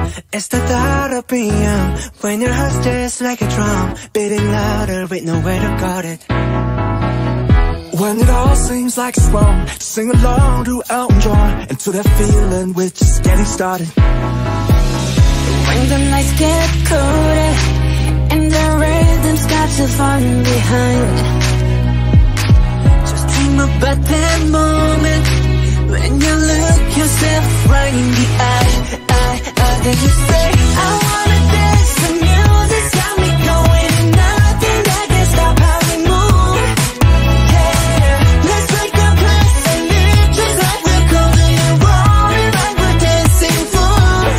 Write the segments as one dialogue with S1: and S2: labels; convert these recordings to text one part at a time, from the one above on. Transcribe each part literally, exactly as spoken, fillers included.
S1: It's the thought of being young when your heart's just like a drum, beating louder with nowhere to guard it.
S2: When it all seems like it's wrong, sing along to Elton John and to that feeling we're just getting started.
S3: When the nights get colder and the rhythm's got you falling behind, just dream about that moment when you look yourself right in the eye, eye, eye. Then you say, I wanna dance, the music's got me going, and nothing that can stop how we move. Yeah, let's break our plans and live just like we're golden and rolling like we're dancing fools.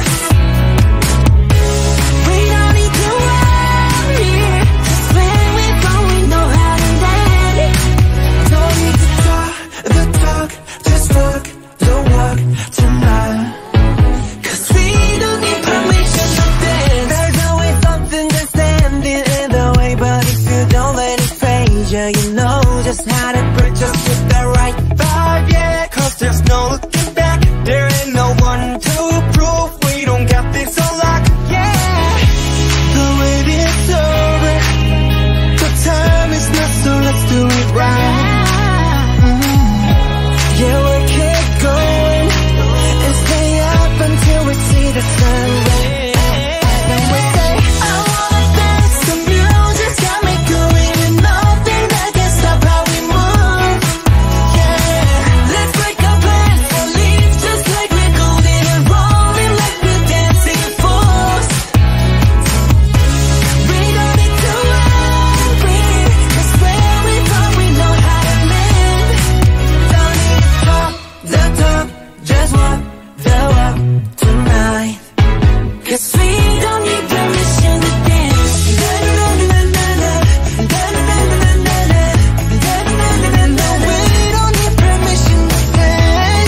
S3: We don't need to worry, 'cause when we go we know how to land it.
S2: Don't need to talk the talk, just walk the walk tonight.
S3: 'Cause we don't need permission to dance.
S1: There's always something that's standing in the way, but if you don't let it phase you, you know just how to break, just with the right vibe, yeah. 'Cause there's no looking back, there ain't no one to prove we don't got this on lock, yeah. The wait is over, the time is not, so let's do it right. Yeah, we'll keep going and stay up until we see the sunrise. And we say,
S3: I wanna dance, the music's got me going, and nothing that can stop how we move. Yeah, let's break our plans and leave just like we're golden and rolling like we're dancing fools. We don't need to worry, 'cause where we go we know how to live.
S1: don't need to talk the talk, just walk the walk tonight.
S3: 'Cause we don't need permission to dance.
S1: No, we don't need permission to dance.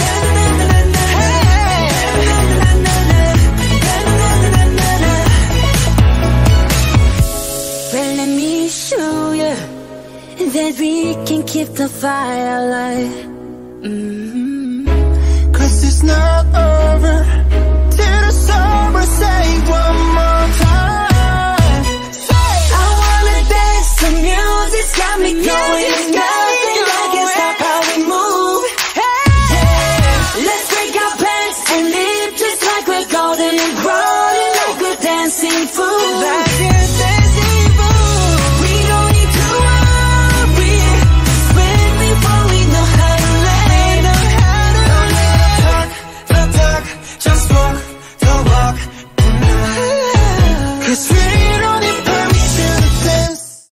S3: Well, let me show you that we can keep the fire alive. Mm-hmm.
S1: 'Cause it's not over till the summer. Say one more time. Say,
S3: I wanna dance, the music's got me going, and nothing that can stop how we move. Yeah, let's break our plans and live just like we're golden and rolling like we're dancing fools.
S1: like you're dancing fool.
S3: We don't need to worry, 'cause when we fall we know how to land.
S1: Don't need to talk the talk, just walk the walk tonight. 'Cause we